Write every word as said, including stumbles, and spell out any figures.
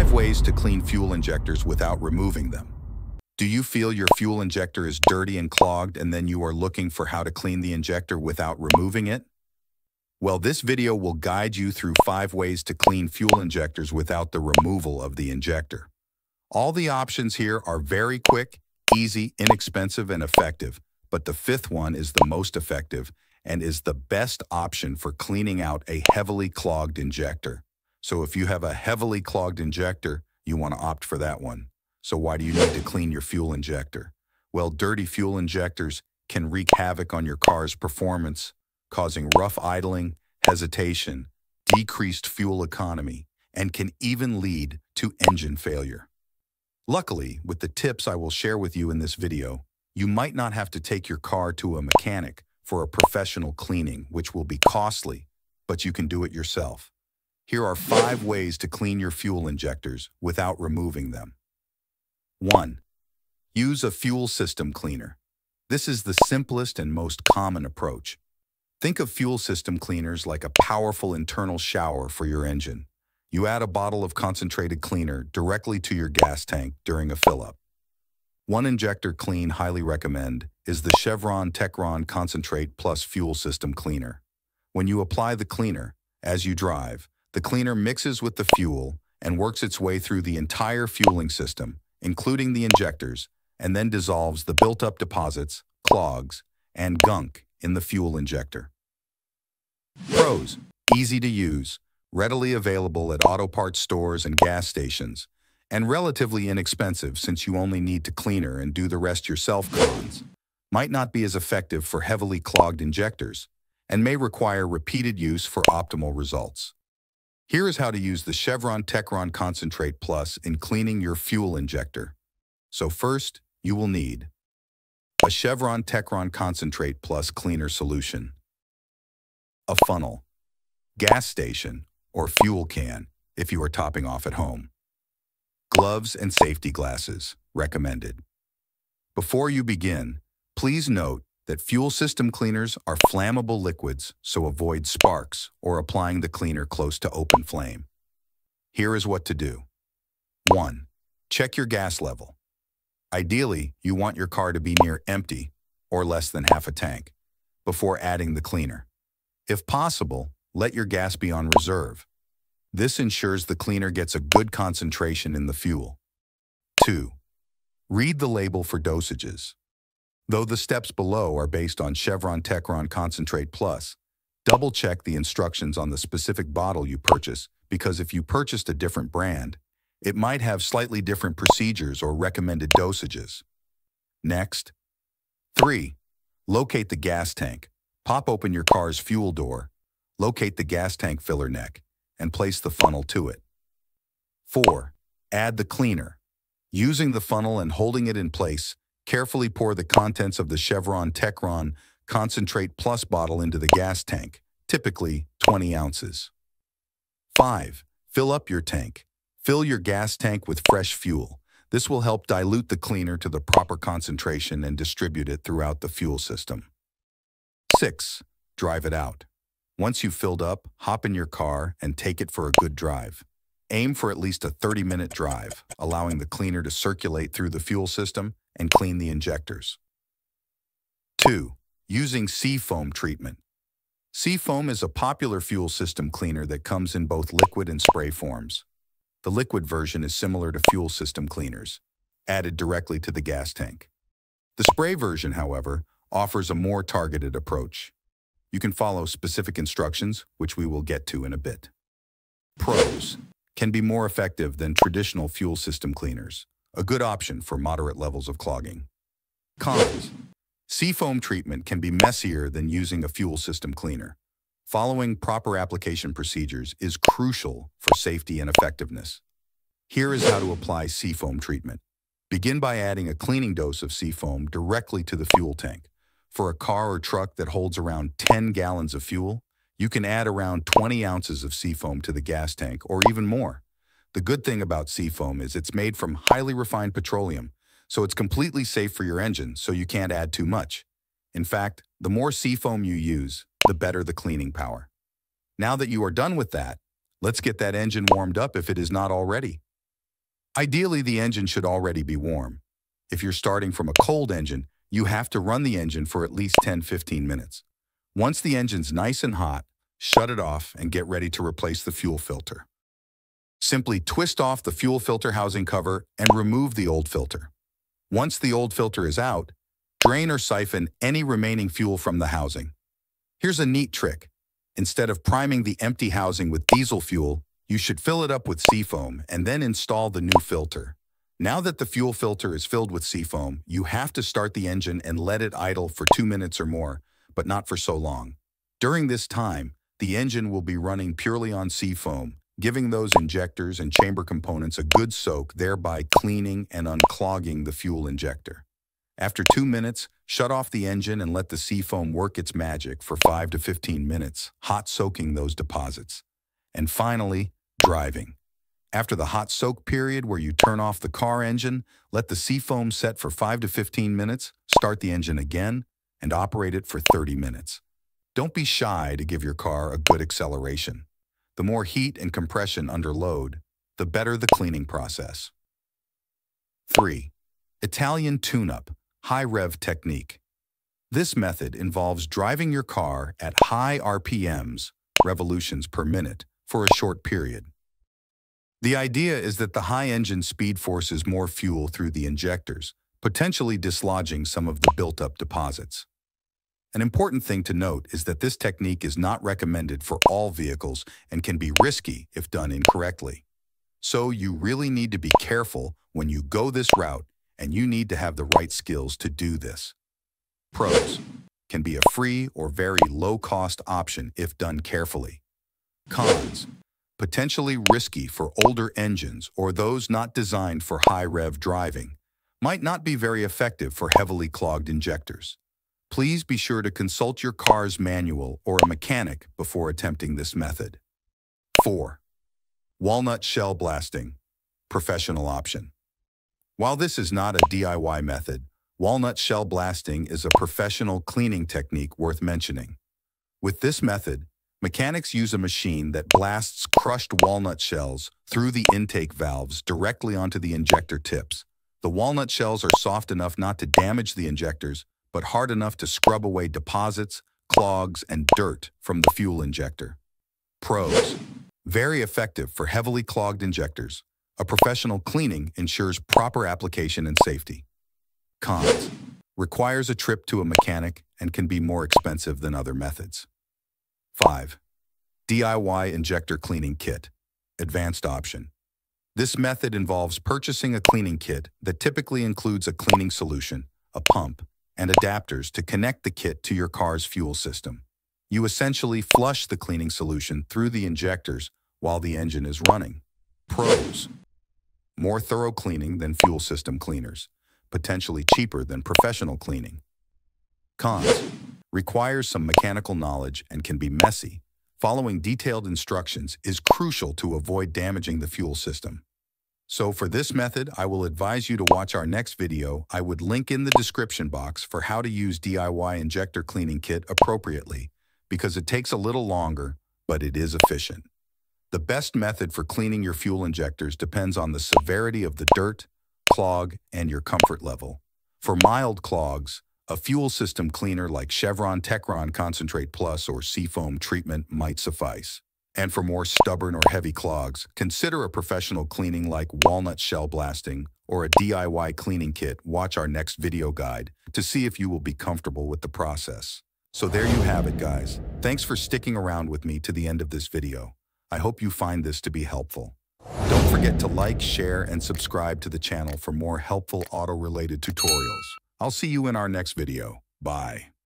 Five ways to clean fuel injectors without removing them. Do you feel your fuel injector is dirty and clogged and then you are looking for how to clean the injector without removing it? Well, this video will guide you through five ways to clean fuel injectors without the removal of the injector. All the options here are very quick, easy, inexpensive, and effective, but the fifth one is the most effective and is the best option for cleaning out a heavily clogged injector. So if you have a heavily clogged injector, you want to opt for that one. So why do you need to clean your fuel injector? Well, dirty fuel injectors can wreak havoc on your car's performance, causing rough idling, hesitation, decreased fuel economy, and can even lead to engine failure. Luckily, with the tips I will share with you in this video, you might not have to take your car to a mechanic for a professional cleaning, which will be costly, but you can do it yourself. Here are five ways to clean your fuel injectors without removing them. one. Use a fuel system cleaner. This is the simplest and most common approach. Think of fuel system cleaners like a powerful internal shower for your engine. You add a bottle of concentrated cleaner directly to your gas tank during a fill-up. One injector clean highly recommend is the Chevron Techron Concentrate Plus Fuel System Cleaner. When you apply the cleaner, as you drive, the cleaner mixes with the fuel and works its way through the entire fueling system, including the injectors, and then dissolves the built-up deposits, clogs, and gunk in the fuel injector. Pros: easy to use, readily available at auto parts stores and gas stations, and relatively inexpensive since you only need to cleaner and do the rest yourself. Cons: might not be as effective for heavily clogged injectors, and may require repeated use for optimal results. Here is how to use the Chevron Techron Concentrate Plus in cleaning your fuel injector. So first, you will need a Chevron Techron Concentrate Plus cleaner solution, a funnel, gas station, or fuel can if you are topping off at home, gloves and safety glasses recommended. Before you begin, please note that fuel system cleaners are flammable liquids, so avoid sparks or applying the cleaner close to open flame. Here is what to do. one. Check your gas level. Ideally, you want your car to be near empty, or less than half a tank, before adding the cleaner. If possible, let your gas be on reserve. This ensures the cleaner gets a good concentration in the fuel. two. Read the label for dosages. Though the steps below are based on Chevron Techron Concentrate Plus, double-check the instructions on the specific bottle you purchase, because if you purchased a different brand, it might have slightly different procedures or recommended dosages. Next. three. Locate the gas tank. Pop open your car's fuel door, locate the gas tank filler neck, and place the funnel to it. four. Add the cleaner. Using the funnel and holding it in place, carefully pour the contents of the Chevron Techron Concentrate Plus bottle into the gas tank, typically twenty ounces. five. Fill up your tank. Fill your gas tank with fresh fuel. This will help dilute the cleaner to the proper concentration and distribute it throughout the fuel system. six. Drive it out. Once you've filled up, hop in your car and take it for a good drive. Aim for at least a thirty minute drive, allowing the cleaner to circulate through the fuel system and clean the injectors. two. Using seafoam treatment. Seafoam is a popular fuel system cleaner that comes in both liquid and spray forms. The liquid version is similar to fuel system cleaners, added directly to the gas tank. The spray version, however, offers a more targeted approach. You can follow specific instructions, which we will get to in a bit. Pros: can be more effective than traditional fuel system cleaners, a good option for moderate levels of clogging. Cons: seafoam treatment can be messier than using a fuel system cleaner. Following proper application procedures is crucial for safety and effectiveness. Here is how to apply seafoam treatment. Begin by adding a cleaning dose of seafoam directly to the fuel tank. For a car or truck that holds around ten gallons of fuel, you can add around twenty ounces of seafoam to the gas tank, or even more. The good thing about seafoam is it's made from highly refined petroleum, so it's completely safe for your engine, so you can't add too much. In fact, the more seafoam you use, the better the cleaning power. Now that you are done with that, let's get that engine warmed up if it is not already. Ideally, the engine should already be warm. If you're starting from a cold engine, you have to run the engine for at least ten to fifteen minutes. Once the engine's nice and hot, shut it off and get ready to replace the fuel filter. Simply twist off the fuel filter housing cover and remove the old filter. Once the old filter is out, drain or siphon any remaining fuel from the housing. Here's a neat trick. Instead of priming the empty housing with diesel fuel, you should fill it up with seafoam and then install the new filter. Now that the fuel filter is filled with seafoam, you have to start the engine and let it idle for two minutes or more, but not for so long. During this time, the engine will be running purely on seafoam, giving those injectors and chamber components a good soak, thereby cleaning and unclogging the fuel injector. After two minutes, shut off the engine and let the seafoam work its magic for five to fifteen minutes, hot soaking those deposits. And finally, driving. After the hot soak period where you turn off the car engine, let the seafoam set for five to fifteen minutes, start the engine again, and operate it for thirty minutes. Don't be shy to give your car a good acceleration. The more heat and compression under load, the better the cleaning process. three. Italian tune-up, high-rev technique. This method involves driving your car at high R P Ms, revolutions per minute, for a short period. The idea is that the high engine speed forces more fuel through the injectors, potentially dislodging some of the built-up deposits. An important thing to note is that this technique is not recommended for all vehicles and can be risky if done incorrectly. So you really need to be careful when you go this route, and you need to have the right skills to do this. Pros: can be a free or very low-cost option if done carefully. Cons: potentially risky for older engines or those not designed for high-rev driving. Might not be very effective for heavily clogged injectors. Please be sure to consult your car's manual or a mechanic before attempting this method. four. Walnut shell blasting, professional option. While this is not a D I Y method, walnut shell blasting is a professional cleaning technique worth mentioning. With this method, mechanics use a machine that blasts crushed walnut shells through the intake valves directly onto the injector tips. The walnut shells are soft enough not to damage the injectors, but hard enough to scrub away deposits, clogs, and dirt from the fuel injector. Pros: very effective for heavily clogged injectors. A professional cleaning ensures proper application and safety. Cons: requires a trip to a mechanic and can be more expensive than other methods. five. D I Y injector cleaning kit, advanced option. This method involves purchasing a cleaning kit that typically includes a cleaning solution, a pump, and adapters to connect the kit to your car's fuel system. You essentially flush the cleaning solution through the injectors while the engine is running. Pros: more thorough cleaning than fuel system cleaners, potentially cheaper than professional cleaning. Cons: requires some mechanical knowledge and can be messy. Following detailed instructions is crucial to avoid damaging the fuel system. So for this method, I will advise you to watch our next video. I would link in the description box for how to use D I Y injector cleaning kit appropriately, because it takes a little longer, but it is efficient. The best method for cleaning your fuel injectors depends on the severity of the dirt, clog, and your comfort level. For mild clogs, a fuel system cleaner like Chevron Techron Concentrate Plus or Seafoam treatment might suffice. And for more stubborn or heavy clogs, consider a professional cleaning like walnut shell blasting or a D I Y cleaning kit. Watch our next video guide to see if you will be comfortable with the process. So there you have it, guys. Thanks for sticking around with me to the end of this video. I hope you find this to be helpful. Don't forget to like, share, and subscribe to the channel for more helpful auto-related tutorials. I'll see you in our next video. Bye.